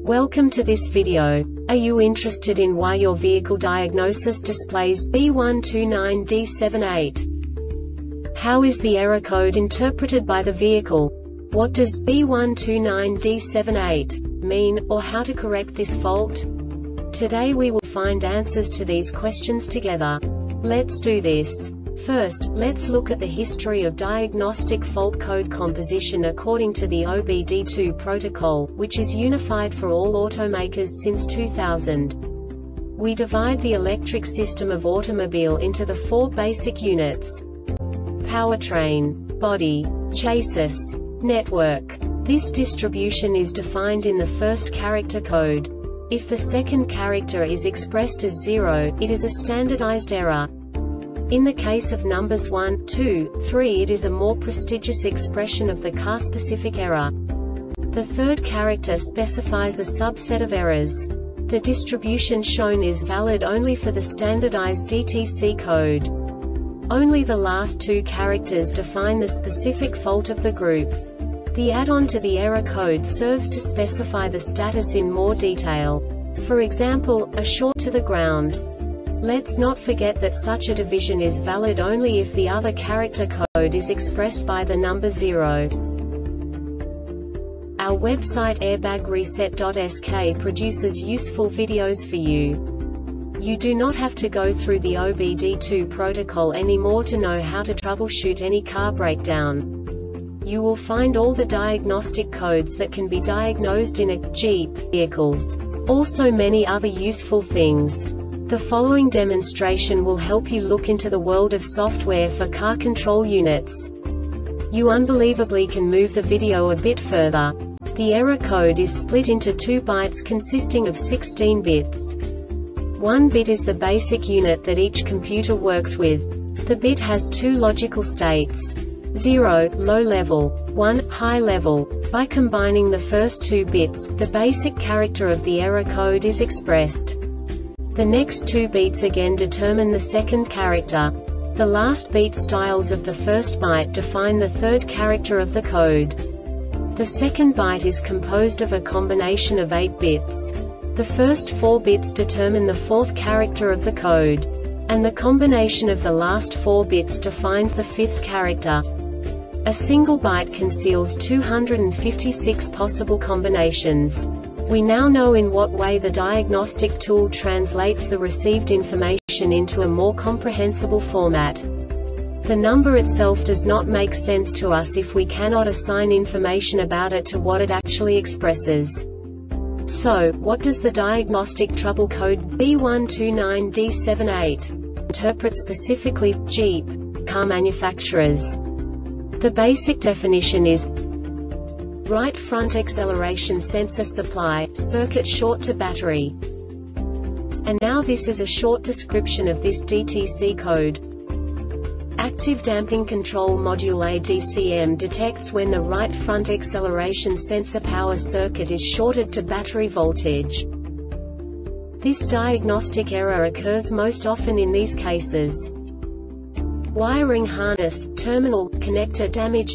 Welcome to this video. Are you interested in why your vehicle diagnosis displays B129D78? How is the error code interpreted by the vehicle? What does B129D78 mean, or how to correct this fault? Today we will find answers to these questions together. Let's do this. First, let's look at the history of diagnostic fault code composition according to the OBD2 protocol, which is unified for all automakers since 2000. We divide the electric system of automobile into the four basic units: powertrain, body, chassis, network. This distribution is defined in the first character code. If the second character is expressed as 0, it is a standardized error. In the case of numbers 1, 2, 3, it is a more prestigious expression of the car-specific error. The third character specifies a subset of errors. The distribution shown is valid only for the standardized DTC code. Only the last two characters define the specific fault of the group. The add-on to the error code serves to specify the status in more detail. For example, a short to the ground. Let's not forget that such a division is valid only if the other character code is expressed by the number 0. Our website airbagreset.sk produces useful videos for you. You do not have to go through the OBD2 protocol anymore to know how to troubleshoot any car breakdown. You will find all the diagnostic codes that can be diagnosed in a Jeep vehicles. Also many other useful things. The following demonstration will help you look into the world of software for car control units. You unbelievably can move the video a bit further. The error code is split into 2 bytes consisting of 16 bits. 1 bit is the basic unit that each computer works with. The bit has 2 logical states: 0, low level, 1, high level. By combining the first 2 bits, the basic character of the error code is expressed. The next 2 beats again determine the second character. The last beat styles of the first byte define the third character of the code. The second byte is composed of a combination of 8 bits. The first 4 bits determine the fourth character of the code. And the combination of the last 4 bits defines the fifth character. A single byte conceals 256 possible combinations. We now know in what way the diagnostic tool translates the received information into a more comprehensible format. The number itself does not make sense to us if we cannot assign information about it to what it actually expresses. So, what does the diagnostic trouble code B129D78 interpret specifically for Jeep car manufacturers? The basic definition is: right front acceleration sensor supply, circuit short to battery. And now this is a short description of this DTC code. Active damping control module ADCM detects when the right front acceleration sensor power circuit is shorted to battery voltage. This diagnostic error occurs most often in these cases: wiring harness, terminal, connector damaged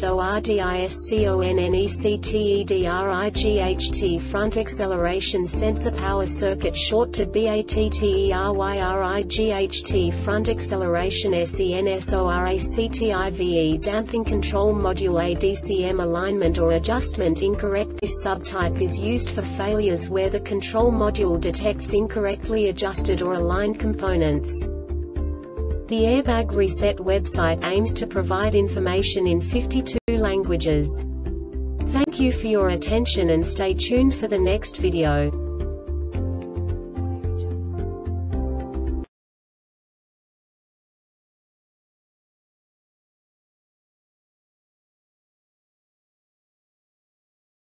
ORDISCONNECTEDRIGHT front acceleration sensor power circuit short to BATTERYRIGHT front acceleration SENSORACTIVE damping control module ADCM alignment or adjustment incorrect. This subtype is used for failures where the control module detects incorrectly adjusted or aligned components. The Airbag Reset website aims to provide information in 52 languages. Thank you for your attention and stay tuned for the next video.